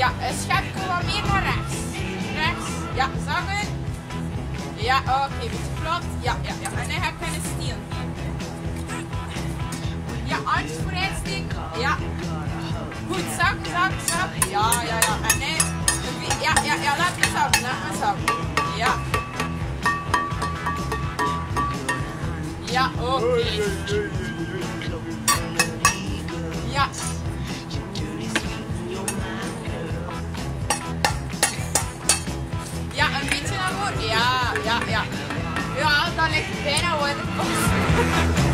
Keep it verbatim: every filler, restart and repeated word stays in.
Ja, schep wat meer naar rechts. Rechts. Ja, zakken. Ja, oké, okay, beetje plat. Ja, ja, ja. En dan ga ik kunnen stelen. Ja, armpjes vooruit steken. Ja. Goed, zak, zak, zak. Ja, ja, ja. En dan, ja, ja, ja, laat me zakken, laat me zakken. Ja. Ja, oké. Okay. Ja. Ja, een beetje naar voren. Ja, ja, ja. Ja, dan ligt het bijna waar het kost.